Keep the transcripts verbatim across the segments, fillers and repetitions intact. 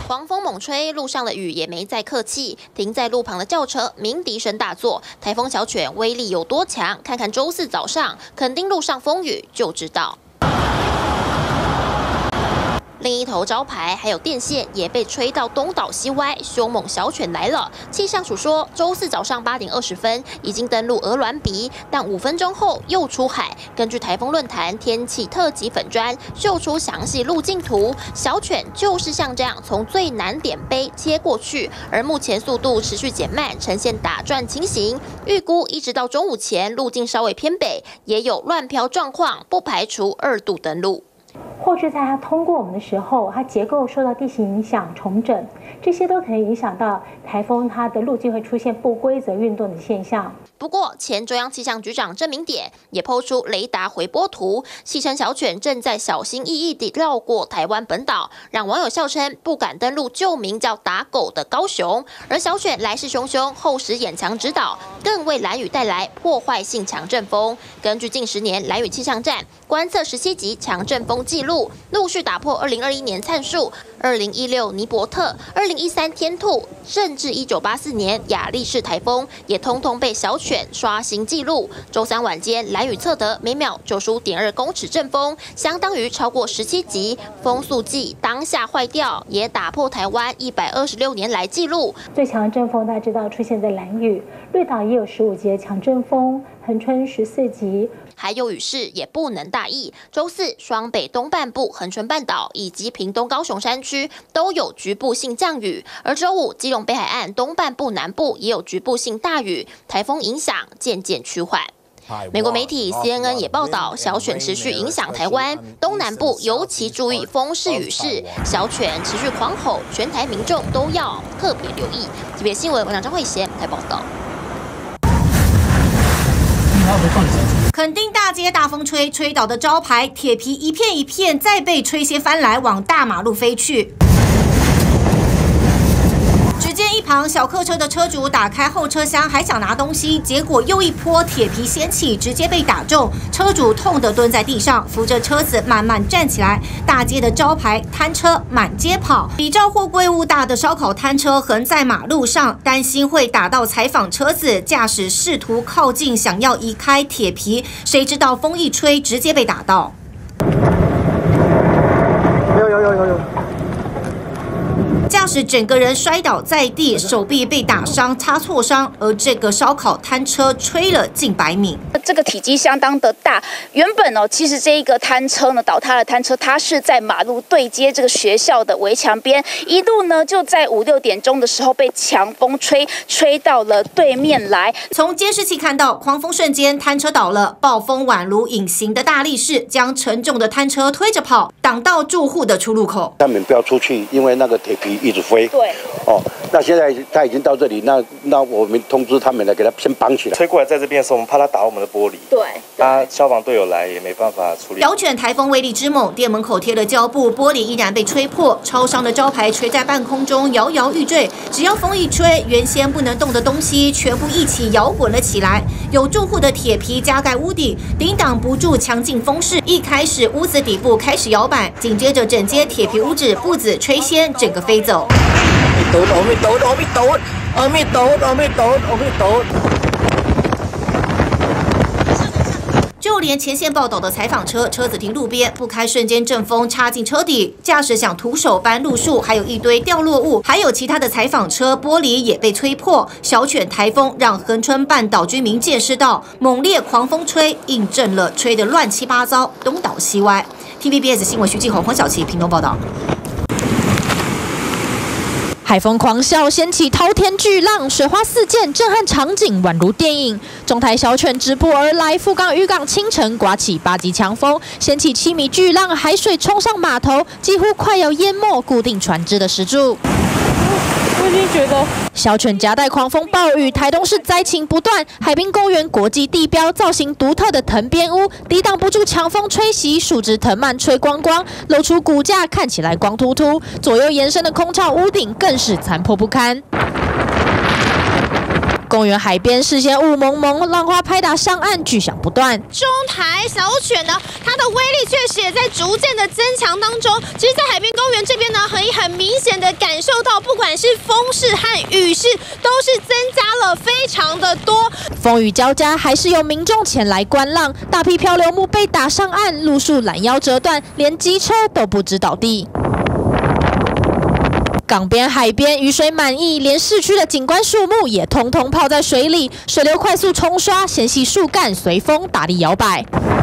狂风猛吹，路上的雨也没再客气。停在路旁的轿车鸣笛声大作，台风小犬威力有多强？看看周四早上垦丁路上风雨就知道。 另一头招牌还有电线也被吹到东倒西歪，凶猛小犬来了。气象署说，周四早上八点二十分已经登陆鹅銮鼻，但五分钟后又出海。根据台风论坛天气特辑粉专秀出详细路径图，小犬就是像这样从最南点碑切过去，而目前速度持续减慢，呈现打转情形。预估一直到中午前，路径稍微偏北，也有乱飘状况，不排除二度登陆。 或是在它通过我们的时候，它结构受到地形影响重整，这些都可能影响到台风它的路径会出现不规则运动的现象。 不过，前中央气象局长郑明典也抛出雷达回波图，戏称小犬正在小心翼翼地绕过台湾本岛，让网友笑称不敢登陆旧名叫打狗的高雄。而小犬来势汹汹，后时眼强指导，更为兰屿带来破坏性强阵风。根据近十年兰屿气象站观测十七级强阵风记录，陆续打破二零二一年灿树、二零一六尼伯特、二零一三天兔，甚至一九八四年亚历士台风，也通通被小犬刷新纪录。周三晚间，兰屿测得每秒九十五点二公尺阵风，相当于超过十七级。风速计当下坏掉，也打破台湾一百二十六年来纪录。 最强的阵风大家知道出现在兰屿，绿岛也有十五级的强阵风，恒春十四级。 还有雨势也不能大意。周四，双北东半部、恒春半岛以及屏东、高雄山区都有局部性降雨，而周五，基隆北海岸东半部、南部也有局部性大雨，台风影响渐渐趋缓。美国媒体 C N N 也报道，小犬持续影响台湾东南部，尤其注意风势雨势，小犬持续狂吼，全台民众都要特别留意。特别新闻，我张慧贤台报道。 垦丁大街大风吹，吹倒的招牌铁皮一片一片，再被吹掀翻来，往大马路飞去。只见一旁小客车的车主打开后车厢，还想拿东西，结果又一波铁皮掀起，直接被打中，车主痛得蹲在地上，扶着车子慢慢站起来。大街的招牌摊车满街跑，比照货柜物大的烧烤摊车横在马路上，担心会打到采访车子，驾驶试图靠近，想要移开铁皮，谁知道风一吹，直接被打到。有有有有有。 驾驶整个人摔倒在地，手臂被打伤、擦挫伤，而这个烧烤摊车吹了近百米。 这个体积相当的大，原本哦，其实这一个摊车呢，倒塌的摊车，它是在马路对接这个学校的围墙边，一路呢就在五六点钟的时候被强风吹，吹到了对面来。 从监视器看到，狂风瞬间摊车倒了，暴风宛如隐形的大力士，将沉重的摊车推着跑，挡到住户的出入口。 他们不要出去，因为那个铁皮 一直飞， 对， 哦，那现在他已经到这里，那那我们通知他们来给他先绑起来。 吹过来在这边的时候，我们怕他打我们的玻璃， 对， 他消防队友来也没办法处理。 小犬台风威力之猛，店门口贴了胶布，玻璃依然被吹破，超商的招牌垂在半空中，摇摇欲坠。只要风一吹，原先不能动的东西全部一起摇滚了起来。有住户的铁皮加盖屋顶，抵挡不住强劲风势。一开始屋子底部开始摇摆，紧接着整间铁皮屋子布子吹掀，整个飞走。 阿弥陀佛，阿弥陀佛，阿弥陀佛，阿弥陀佛，阿弥陀佛。 就连前线报道的采访车，车子停路边，不开瞬间阵风插进车底，驾驶想徒手搬路树，还有一堆掉落物，还有其他的采访车玻璃也被吹破。小犬台风让恒春半岛居民见识到猛烈狂风吹，印证了吹得乱七八糟，东倒西歪。T V B S 新闻徐继宏、黄小琪屏东报道。 海风狂啸，掀起滔天巨浪，水花四溅，震撼场景宛如电影。中台小犬直扑而来，富冈渔港清晨刮起八级强风，掀起七米巨浪，海水冲上码头，几乎快要淹没固定船只的石柱。我已经觉得小犬夹带狂风暴雨，台东市灾情不断。海滨公园国际地标造型独特的藤编屋，抵挡不住强风吹袭，树枝藤蔓吹光光，露出骨架，看起来光秃秃。左右延伸的空巢屋顶更是残破不堪。 公园海边视线雾蒙蒙，浪花拍打上岸，巨响不断。 中台小犬呢，它的威力确实也在逐渐的增强当中。其实，在海边公园这边呢，可以很明显的感受到，不管是风势和雨势，都是增加了非常的多。 风雨交加，还是有民众前来观浪，大批漂流木被打上岸，路树拦腰折断，连机车都不知倒地。港边、海边雨水满溢，连市区的景观树木也通通泡在水里，水流快速冲刷，纤细树干随风大力摇摆。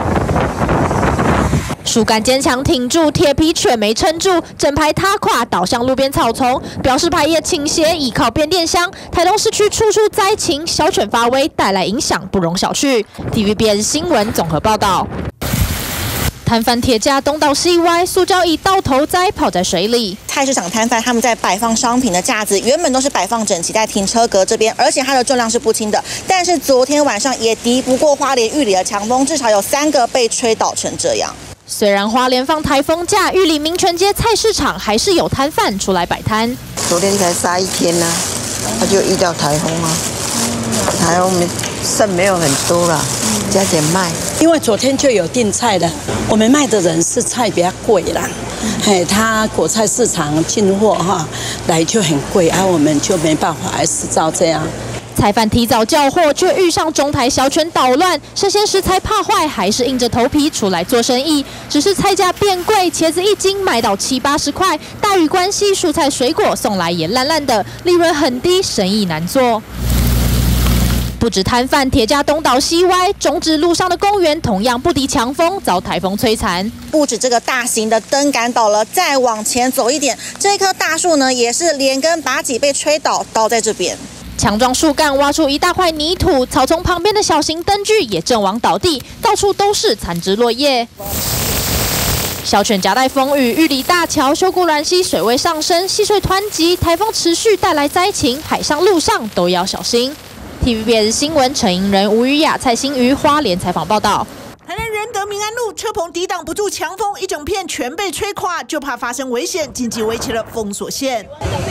树干坚强挺住，铁皮却没撑住，整排塌垮，倒向路边草丛，表示牌也倾斜，依靠变电箱。台东市区处处灾情，小犬发威，带来影响不容小觑。T V B S 新闻综合报道。摊贩铁架东倒西歪，塑胶椅倒头栽泡在水里。 菜市场摊贩他们在摆放商品的架子，原本都是摆放整齐在停车格这边，而且它的重量是不轻的。但是昨天晚上也敌不过花莲玉里的强风，至少有三个被吹倒成这样。 虽然花莲放台风假，玉里民权街菜市场还是有摊贩出来摆摊。 昨天才杀一天呢、啊，他就遇到台风啊，台风没剩没有很多了，加点卖。 因为昨天就有订菜的，我们卖的人是菜比较贵啦，嘿，他果菜市场进货哈来就很贵，而、啊、我们就没办法，还是照这样。 菜贩提早叫货，却遇上中台小犬捣乱，生鲜食材怕坏，还是硬着头皮出来做生意。只是菜价变贵，茄子一斤卖到七八十块，大雨关系，蔬菜水果送来也烂烂的，利润很低，生意难做。不止摊贩铁架东倒西歪，中指路上的公园同样不敌强风，遭台风摧残。 不止这个大型的灯杆倒了，再往前走一点，这棵大树呢也是连根拔起被吹倒，倒在这边。 强壮树干挖出一大块泥土，草丛旁边的小型灯具也阵亡倒地，到处都是残枝落叶。小犬夹带风雨，玉里大桥、秀姑峦溪水位上升，溪水湍急，台风持续带来灾情，海上、路上都要小心。T V B S 新闻陈盈仁、吴雨雅、蔡欣瑜花莲采访报道。 台南仁德民安路车棚抵挡不住强风，一整片全被吹垮，就怕发生危险，紧急围起了封锁线。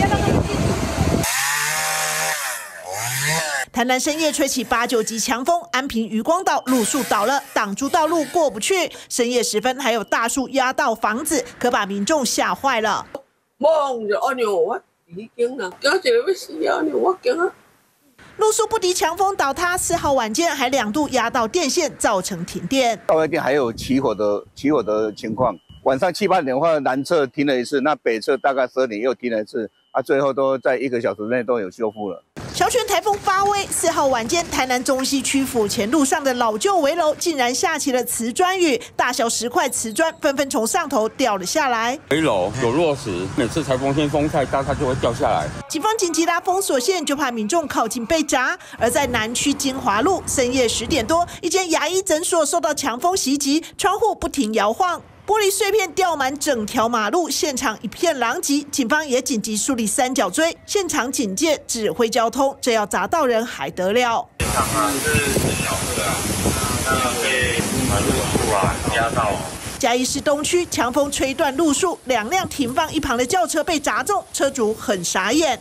台南深夜吹起八九级强风，安平渔光岛路树倒了，挡住道路过不去。深夜时分，还有大树压到房子，可把民众吓坏了。路树不敌强风倒塌，四号晚间还两度压到电线，造成停电。 到那边还有起火的起火的情况。晚上七八点的话，南侧停了一次，那北侧大概十二点又停了一次，啊，最后都在一个小时内都有修复了。 小犬台风发威，四号晚间，台南中西区府前路上的老旧围楼竟然下起了瓷砖雨，大小十块瓷砖纷纷从上头掉了下来。 围楼有落石，每次台风天风太大，它就会掉下来。 警方紧急拉封锁线，就怕民众靠近被砸。而在南区金华路，深夜十点多，一间牙医诊所受到强风袭击，窗户不停摇晃。玻璃碎片掉满整条马路，现场一片狼藉。警方也紧急树立三角锥，现场警戒，指挥交通。这要砸到人还得了？现场啊是小车啊，那被马路树啊压到。嘉义市东区强风吹断路树，两辆停放一旁的轿车被砸中，车主很傻眼。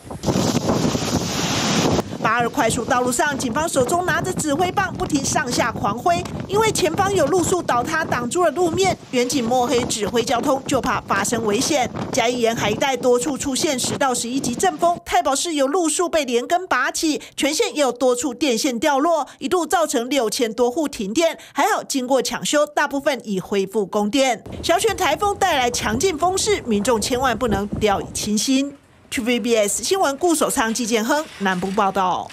八二快速道路上，警方手中拿着指挥棒，不停上下狂挥，因为前方有路树倒塌挡住了路面，远景抹黑指挥交通，就怕发生危险。嘉义沿海一带多处出现十到十一级阵风，太保市有路树被连根拔起，全县也有多处电线掉落，一度造成六千多户停电，还好经过抢修，大部分已恢复供电。小犬台风带来强劲风势，民众千万不能掉以轻心。T V B S 新闻顾守仓季建亨南部报道。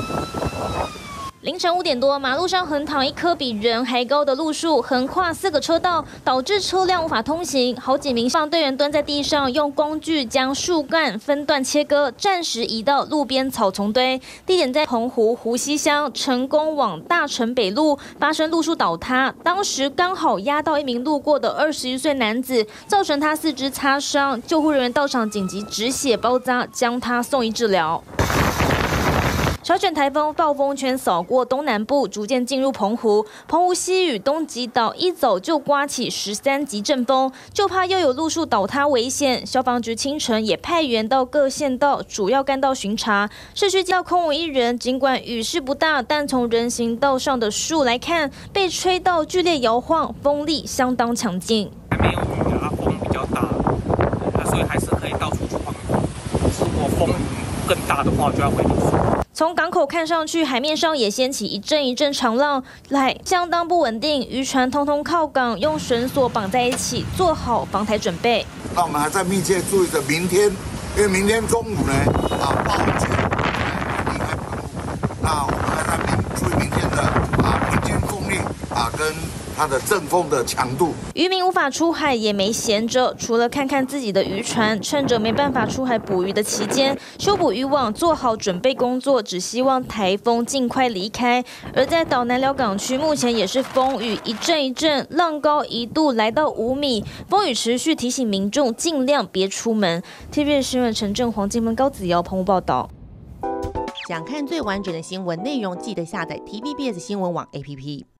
凌晨五点多，马路上横躺一棵比人还高的路树，横跨四个车道，导致车辆无法通行。好几名消防队员蹲在地上，用工具将树干分段切割，暂时移到路边草丛堆。地点在澎湖湖西乡成功往大城北路，发生路树倒塌，当时刚好压到一名路过的二十一岁男子，造成他四肢擦伤。救护人员到场紧急止血包扎，将他送医治疗。 小犬台风暴风圈扫过东南部，逐渐进入澎湖。澎湖西屿、东极岛一走就刮起十三级阵风，就怕又有路树倒塌危险。消防局清晨也派员到各县道主要干道巡查，市区街道空无一人。尽管雨势不大，但从人行道上的树来看，被吹到剧烈摇晃，风力相当强劲。 还没有雨啊，风比较大，那所以还是可以到处闯。如果风更大的话，就要回民宿。 从港口看上去，海面上也掀起一阵一阵长浪，来相当不稳定。渔船通通靠港，用绳索绑在一起，做好防台准备。 那我们还在密切注意着明天，因为明天中午呢，啊，暴雨离开澎湖，那我们还在明注意明天的啊平均风力啊跟它的阵风的强度。 渔民无法出海也没闲着，除了看看自己的渔船，趁着没办法出海捕鱼的期间，修补渔网，做好准备工作，只希望台风尽快离开。而在岛南寮港区，目前也是风雨一阵一阵，浪高一度来到五米，风雨持续，提醒民众尽量别出门。T V B S 新闻陈正、黄金门、高子瑶澎湖报道。 想看最完整的新闻内容，记得下载 T V B S 新闻网 A P P。